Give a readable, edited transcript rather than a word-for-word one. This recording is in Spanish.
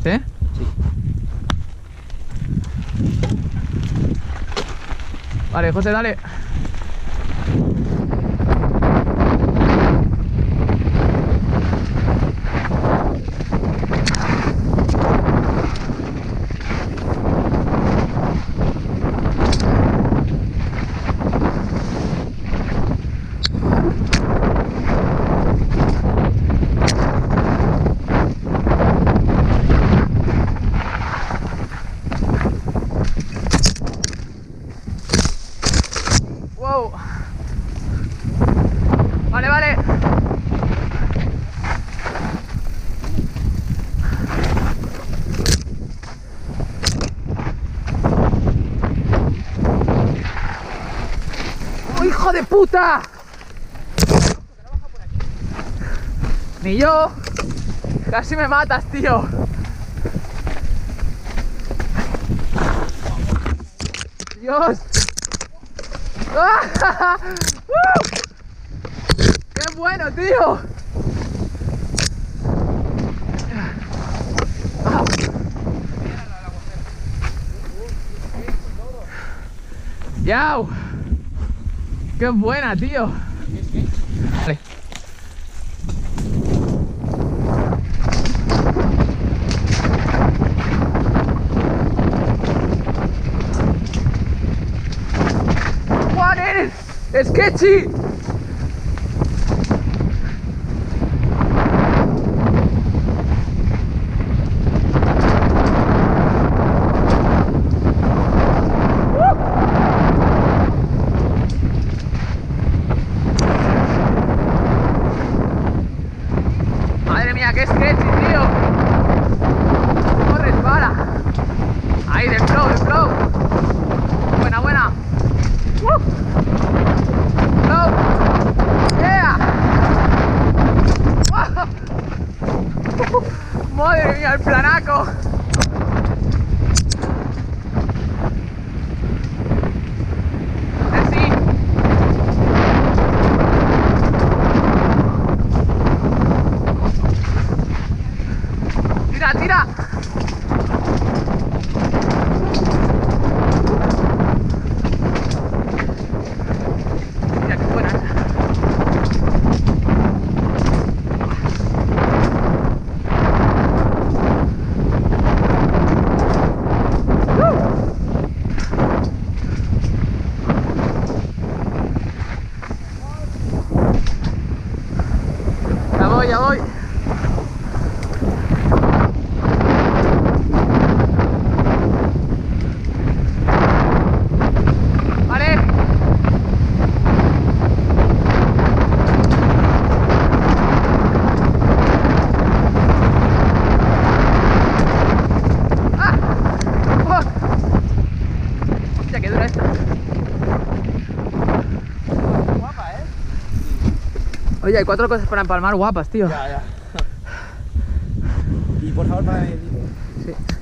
¿Sí? Sí. Vale, José, dale. Wow. Vale, vale. ¡Oh, hijo de puta! Ni yo. Casi me matas, tío. Dios. ¡Ah! ¡Qué bueno, tío! ¡Yau! ¡Qué buena, tío! Vale. ¡Juan, eres sketchy! Madre mía, qué sketchy, tío. No resbala. Ahí, de flow, de flow. Buena, buena. Flow. Yeah. Madre mía, el planaco. Así. Tira, tira. Mira qué buena esa. Ya voy, ya voy. Vale. ¡Ah! ¡Fuck! Hostia, qué dura esta. Guapa, ¿eh? Oye, hay 4 cosas para empalmar guapas, tío. Ya, ya. Y por favor, para mí. Sí.